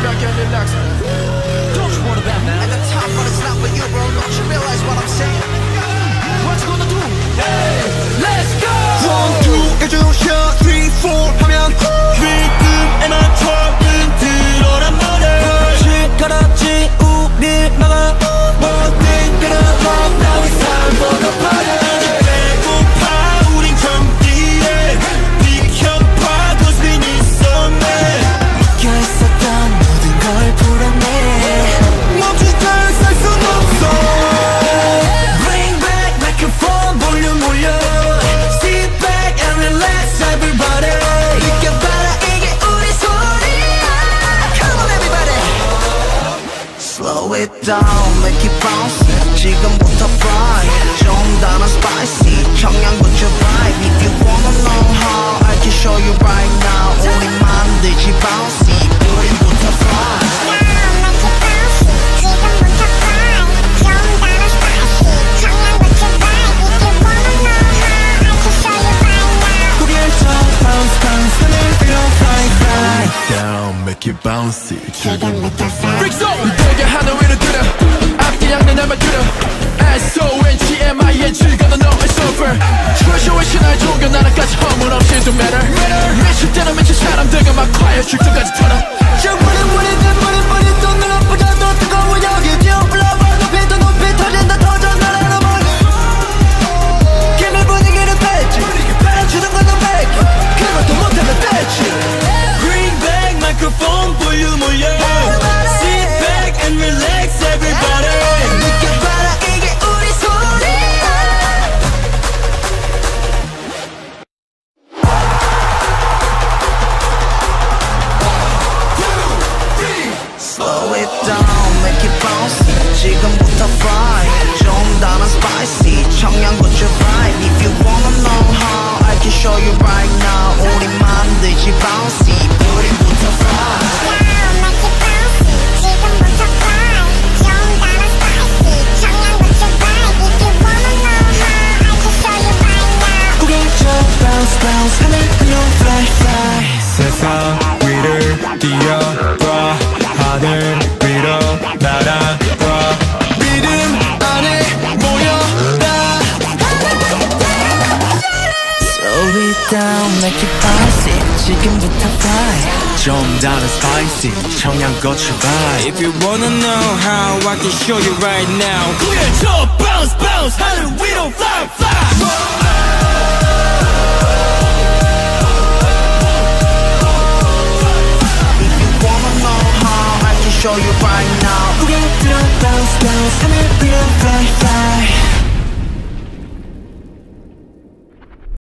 back and relax. Don't you wanna back now? At the top, but it's not for you, bro. Don't you realize what I'm saying? What you gonna do? Hey, let's go! 1, 2, 1, 2, 3, 4 하면 리듬에만 처음은 들어란 말에 빛을 걸었지 우릴 막아 모든 그런 love now it's time for the party 배고파 우린 경기에 비켜봐 cause we need some man 묶여있었던 모든 걸 풀어내 멈추자 살 순 없어 Bring back microphone 볼륨 올려 Sit back and relax everybody 느껴봐라 이게 우리 소리야 Come on everybody Slow it down make it bounce 지금부터 fly 좀 더 spicy 청양고추 vibe If you wanna know how I can show you right now 우리 만들지 bouncy 우리부터 fly Make it bouncy 지금부터 fly Freak zone 보게 하늘 위로 들어 앞뒤 양내 날만 들어 SONGMI의 즐거운 너 it's over 초쇼의 신화의 종교 나라까지 허물 없이 don't matter 미칠 때는 미친 사람들과 막 quiet 줄도까지 털어 내 또 눈앞보다 더 뜨거워 여기 뛰어 불러봐 높이도 높이 터진다 터져 날아라 머리 김의 분위기를 뺐지 주는 건 넌 백 그것도 못하면 됐지 microphone 볼륨 올려 Sit back and relax everybody 느껴봐라 이게 우리 소리야 Slow it down make it bounce 지금부터 fly 좀 더 spicy 청양고추 vibe If you wanna know how I can show you right now 우리 만들지 bouncy 우리부터 fly Bounce, bounce, 하늘 위로 fly, fly 세상 위를 뛰어봐 하늘 위로 날아봐 믿음 안에 모여라 Slow it down, make it bouncy 지금부터 fly 좀 더 spicy 청양고추 vibe If you wanna know how I can show you right now 구해줘 bounce, bounce 하늘 위로 fly, fly Show you right now